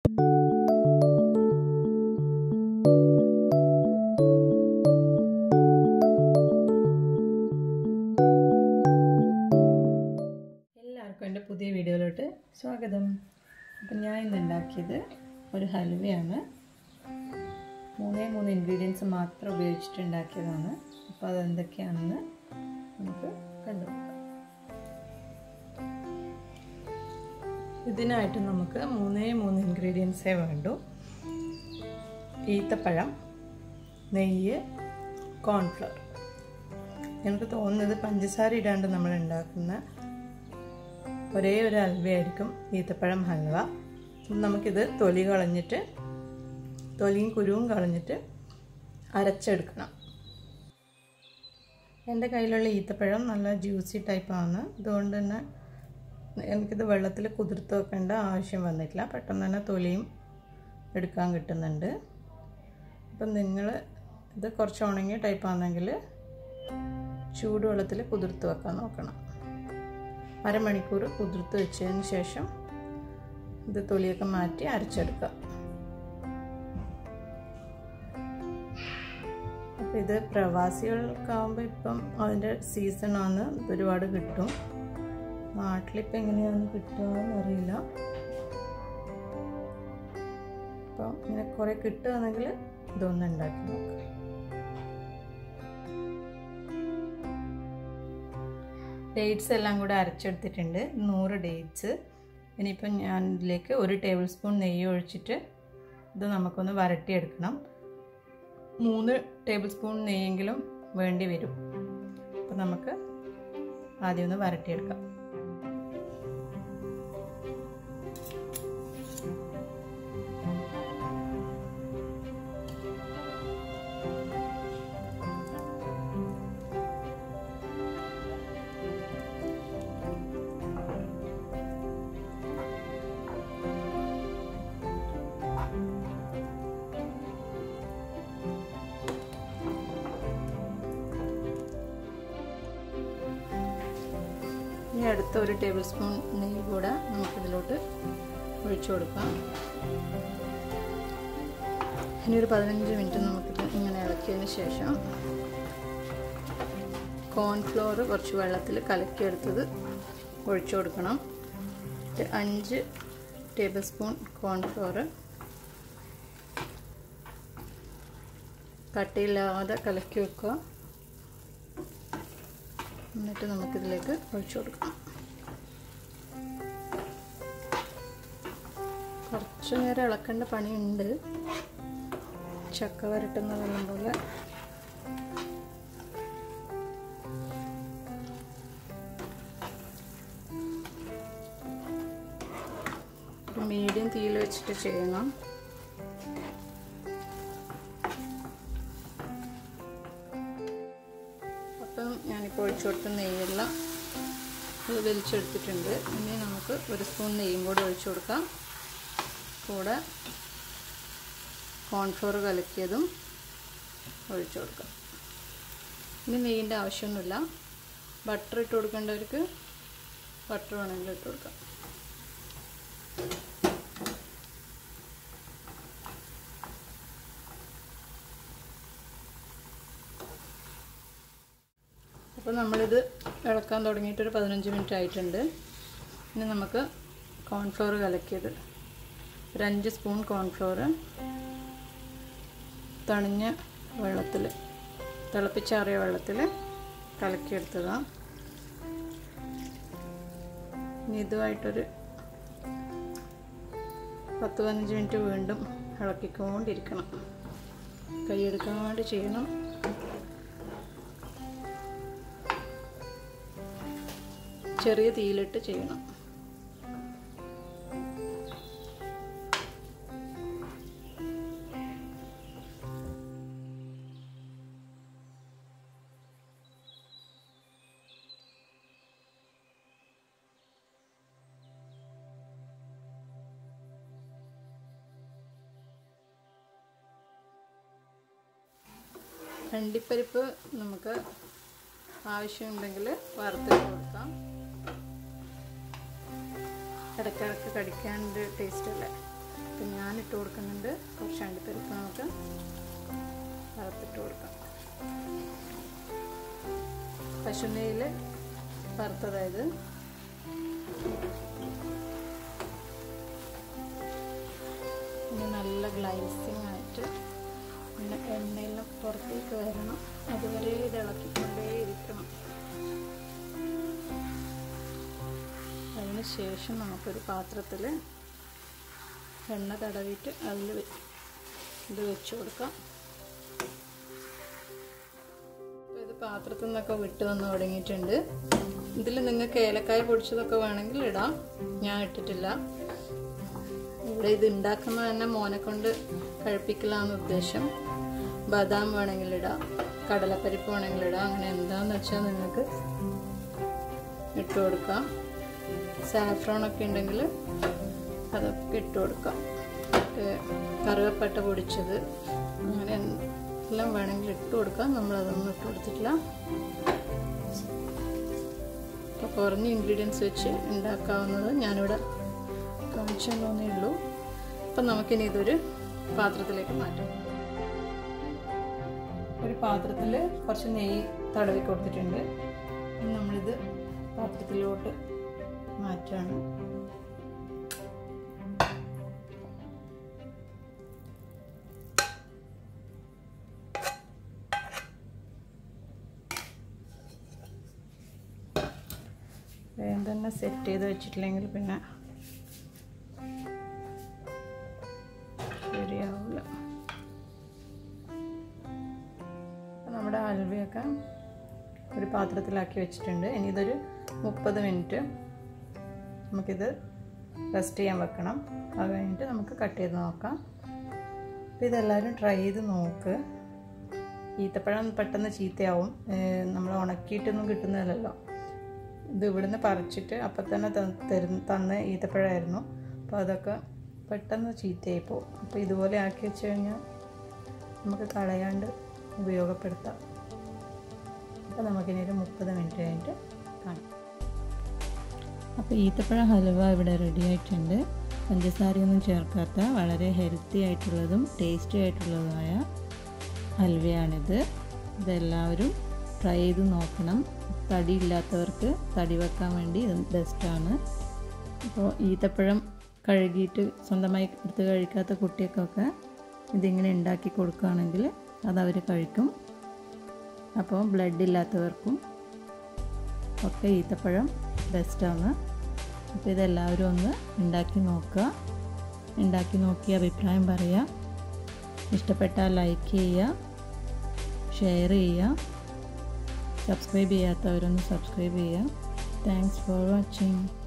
എല്ലാവർക്കും എൻ്റെ പുതിയ വീഡിയോയിലോട്ട് സ്വാഗതം. അപ്പം ഞാൻ ഇന്ന് ഉണ്ടാക്കിയത് ഒരു ഹൽവയാണ്. 3 ഇൻഗ്രീഡിയൻസ് മാത്രം ഉപയോഗിച്ചിട്ടുണ്ടാക്കിയതാണ്. അപ്പോൾ അതെന്തൊക്കെയാണെന്ന് നമുക്ക് കണ്ടുനോക്കാം. ഇതിനായിട്ട് നമുക്ക് 3 ഇൻഗ്രീഡിയൻസേ വേണ്ടൂ. ഈത്തപ്പഴം, നെയ്യ്, കോൺഫ്ലവർ. എനിക്ക് തോന്നുന്നത് പഞ്ചസാര ഇടാണ്ട് നമ്മൾ ഉണ്ടാക്കുന്ന ഒരേ ഒരു ഹൽവയായിരിക്കും ഈത്തപ്പഴം ഹൽവ. നമുക്കിത് തൊലിയും കുരുവും കളഞ്ഞിട്ട് അരച്ചെടുക്കണം. എൻ്റെ കയ്യിലുള്ള ഈത്തപ്പഴം നല്ല ജ്യൂസി ടൈപ്പാണ്. അതുകൊണ്ട് തന്നെ എനിക്കിത് വെള്ളത്തിൽ കുതിർത്ത് വെക്കേണ്ട ആവശ്യം വന്നിട്ടില്ല. പെട്ടെന്ന് തന്നെ തൊലിയും എടുക്കാൻ കിട്ടുന്നുണ്ട്. അപ്പം നിങ്ങൾ ഇത് കുറച്ച് ഉണങ്ങിയ ടൈപ്പാണെങ്കിൽ ചൂടുവെള്ളത്തിൽ കുതിർത്ത് വെക്കാൻ നോക്കണം. അരമണിക്കൂർ കുതിർത്ത് വെച്ചതിന് ശേഷം ഇത് തൊലിയൊക്കെ മാറ്റി അരച്ചെടുക്കുക. അപ്പം ഇത് പ്രവാസികൾക്കാവുമ്പോൾ ഇപ്പം അതിൻ്റെ സീസണാണ്, ഒരുപാട് കിട്ടും. നാട്ടിലിപ്പോൾ എങ്ങനെയാണെന്ന് കിട്ടുകയെന്ന് അറിയില്ല. അപ്പോൾ ഇങ്ങനെ കുറേ കിട്ടുകയാണെങ്കിൽ ഇതൊന്ന് ഉണ്ടാക്കി നോക്കാം. ഡേറ്റ്സ് എല്ലാം കൂടെ അരച്ചെടുത്തിട്ടുണ്ട്. 100 ഡേറ്റ്സ്. ഇനിയിപ്പം ഞാൻ ഇതിലേക്ക് 1 ടേബിൾ സ്പൂൺ നെയ്യ് ഒഴിച്ചിട്ട് ഇത് നമുക്കൊന്ന് വരട്ടിയെടുക്കണം. 3 ടേബിൾ സ്പൂൺ നെയ്യെങ്കിലും വേണ്ടി വരും. അപ്പം നമുക്ക് ആദ്യം ഒന്ന് വരട്ടിയെടുക്കാം. ഇനി അടുത്ത 1 ടേബിൾ സ്പൂൺ നെയ്യ് കൂടെ നമുക്കിതിലോട്ട് ഒഴിച്ചു കൊടുക്കാം. ഇനി ഒരു 15 മിനിറ്റ് നമുക്കിത് ഇങ്ങനെ ഇളക്കിയതിന് ശേഷം കോൺഫ്ലോർ കുറച്ച് വെള്ളത്തിൽ കലക്കിയെടുത്തത് ഒഴിച്ചു കൊടുക്കണം. 5 ടേബിൾ സ്പൂൺ കോൺഫ്ലോർ കട്ടിയില്ലാതെ കലക്കി വെക്കുക. എന്നിട്ട് നമുക്കിതിലേക്ക് ഒഴിച്ചു കൊടുക്കാം. കുറച്ച് നേരം ഇളക്കേണ്ട പണിയുണ്ട്. ചക്ക വരട്ടുന്ന വെള്ളം പോലെ. മീഡിയം തീയിൽ വെച്ചിട്ട് ചെയ്യണം. അപ്പം ഞാനിപ്പോൾ ഒഴിച്ചു കൊടുത്ത നെയ്യെല്ലാം ഇത് വലിച്ചെടുത്തിട്ടുണ്ട്. ഇനി നമുക്ക് 1 സ്പൂൺ നെയ്യും കൂടെ ഒഴിച്ചു കൊടുക്കാം. കൂടെ കോൺഫ്ലോർ കലക്കിയതും ഒഴിച്ചു കൊടുക്കാം. ഇനി നെയ്യിൻ്റെ ആവശ്യമൊന്നുമില്ല. ബട്ടർ ഇട്ട് കൊടുക്കേണ്ടവർക്ക് ബട്ടർ വേണമെങ്കിൽ ഇട്ട് കൊടുക്കാം. അപ്പോൾ നമ്മളിത് ഇളക്കാൻ തുടങ്ങിയിട്ടൊരു 15 മിനിറ്റ് ആയിട്ടുണ്ട്. ഇനി നമുക്ക് കോൺഫ്ലോർ കലക്കിയത് 5 സ്പൂൺ കോൺഫ്ലോർ തണിഞ്ഞ വെള്ളത്തിൽ, തിളപ്പിച്ചാറിയ വെള്ളത്തിൽ കലക്കിയെടുത്തതാണ്. ഇനി ഇതുമായിട്ടൊരു 10-15 മിനിറ്റ് വീണ്ടും ഇളക്കിക്കൊണ്ടിരിക്കണം. കൈയെടുക്കാൻ വേണ്ടി ചെയ്യണം. ചെറിയ തീയിലിട്ട് ചെയ്യണം. അണ്ടിപ്പരിപ്പ് നമുക്ക് ആവശ്യമുണ്ടെങ്കിൽ വറുത്തിട്ട് കൊടുക്കാം. ഇടയ്ക്കിടയ്ക്ക് കടിക്കാനൊരു ടേസ്റ്റ് അല്ലേ. അപ്പം ഇട്ട് കൊടുക്കുന്നുണ്ട്. കുറച്ച് അണ്ടിപ്പരിപ്പ് നമുക്ക് വറുത്തിട്ട് കൊടുക്കാം. പശുനെയ്യിൽ വറുത്തതായത് ഇനി നല്ല ഗ്ലൈസിങ് ആയിട്ട് പിന്നെ എണ്ണയിൽ പുറത്തേക്ക് വരണം. അതുവരെ ഇത് ഇളക്കിക്കൊണ്ടേയിരിക്കണം. അതിന് ശേഷം നമുക്കൊരു പാത്രത്തിൽ എണ്ണ തടവിയിട്ട് അതിൽ ഇത് വെച്ച് കൊടുക്കാം. അപ്പോൾ ഇത് പാത്രത്തിൽ നിന്നൊക്കെ വിട്ട് വന്ന് തുടങ്ങിയിട്ടുണ്ട്. ഇതിൽ നിങ്ങൾക്ക് ഏലക്കായ പൊടിച്ചതൊക്കെ വേണമെങ്കിൽ ഇടാം. ഞാൻ ഇട്ടിട്ടില്ല. ഇവിടെ ഇത് ഉണ്ടാക്കുന്ന തന്നെ മോനെ കൊണ്ട് കഴിപ്പിക്കലാന്ന് ഉദ്ദേശം. ബദാം വേണമെങ്കിൽ ഇടാം, കടലപ്പരിപ്പ് വേണമെങ്കിൽ ഇടാം. അങ്ങനെ എന്താണെന്ന് വെച്ചാൽ നിങ്ങൾക്ക് ഇട്ട് കൊടുക്കാം. സാഫ്രോണൊക്കെ ഉണ്ടെങ്കിൽ അതൊക്കെ ഇട്ട് കൊടുക്കാം. കറുവപ്പട്ട പൊടിച്ചത് അങ്ങനെ എല്ലാം വേണമെങ്കിൽ ഇട്ട് കൊടുക്കാം. നമ്മളതൊന്നും ഇട്ട് കൊടുത്തിട്ടില്ല. അപ്പോൾ കുറഞ്ഞ ഇൻഗ്രീഡിയൻസ് വെച്ച് ഉണ്ടാക്കാവുന്നത് ഞാനിവിടെ കാണിച്ചെന്നേ ഉള്ളൂ. അപ്പം നമുക്കിനി ഇതൊരു പാത്രത്തിലേക്ക് മാറ്റാം. ഒരു പാത്രത്തിൽ കുറച്ച് നെയ്യ് തടവി കൊടുത്തിട്ടുണ്ട്. നമ്മളിത് പാത്രത്തിലോട്ട് മാറ്റാണ്. വേഗം തന്നെ സെറ്റ് ചെയ്ത് വെച്ചിട്ടില്ലെങ്കിൽ പിന്നെ ശരിയാവില്ല. നമ്മുടെ ഹൽവയൊക്കെ ഒരു പാത്രത്തിലാക്കി വെച്ചിട്ടുണ്ട്. ഇനി ഇതൊരു 30 മിനിറ്റ് നമുക്കിത് റെസ്റ്റ് ചെയ്യാൻ വെക്കണം. അത് കഴിഞ്ഞിട്ട് നമുക്ക് കട്ട് ചെയ്ത് നോക്കാം. അപ്പോൾ ഇതെല്ലാവരും ട്രൈ ചെയ്ത് നോക്ക്. ഈത്തപ്പഴം പെട്ടെന്ന് ചീത്തയാവും. നമ്മൾ ഉണക്കിയിട്ടൊന്നും കിട്ടുന്നതല്ലല്ലോ. ഇത് ഇവിടുന്ന് പറിച്ചിട്ട് അപ്പം തന്നെ തന്ന ഈത്തപ്പഴമായിരുന്നു. അപ്പോൾ അതൊക്കെ പെട്ടെന്ന് ചീത്തയായി പോകും. അപ്പോൾ ഇതുപോലെ ആക്കി വെച്ച് കഴിഞ്ഞാൽ നമുക്ക് കളയാണ്ട് ഉപയോഗപ്പെടുത്താം. അപ്പോൾ നമുക്കിനി ഒരു 30 മിനിറ്റ് കഴിഞ്ഞിട്ട് കാണാം. അപ്പോൾ ഈത്തപ്പഴ ഹൽവ ഇവിടെ റെഡി ആയിട്ടുണ്ട്. പഞ്ചസാരയൊന്നും ചേർക്കാത്ത വളരെ ഹെൽത്തി ആയിട്ടുള്ളതും ടേസ്റ്റി ആയിട്ടുള്ളതുമായ ഹൽവയാണിത്. ഇതെല്ലാവരും ട്രൈ ചെയ്ത് നോക്കണം. തടി ഇല്ലാത്തവർക്ക് തടി വെക്കാൻ വേണ്ടി ഇത് ബെസ്റ്റാണ്. അപ്പോൾ ഈത്തപ്പഴം കഴുകിയിട്ട് സ്വന്തമായി എടുത്ത് കഴിക്കാത്ത കുട്ടികൾക്കൊക്കെ ഇതിങ്ങനെ ഉണ്ടാക്കി കൊടുക്കുകയാണെങ്കിൽ അതവർ കഴിക്കും. അപ്പോൾ ബ്ലഡ് ഇല്ലാത്തവർക്കും ഒക്കെ ഈത്തപ്പഴം ബെസ്റ്റാണ്. അപ്പോൾ ഇതെല്ലാവരും ഒന്ന് ഉണ്ടാക്കി നോക്കുക. ഉണ്ടാക്കി നോക്കി അഭിപ്രായം പറയുക. ഇഷ്ടപ്പെട്ടാൽ ലൈക്ക് ചെയ്യുക, ഷെയർ ചെയ്യുക. സബ്സ്ക്രൈബ് ചെയ്യാത്തവരൊന്ന് സബ്സ്ക്രൈബ് ചെയ്യുക. Thanks for watching.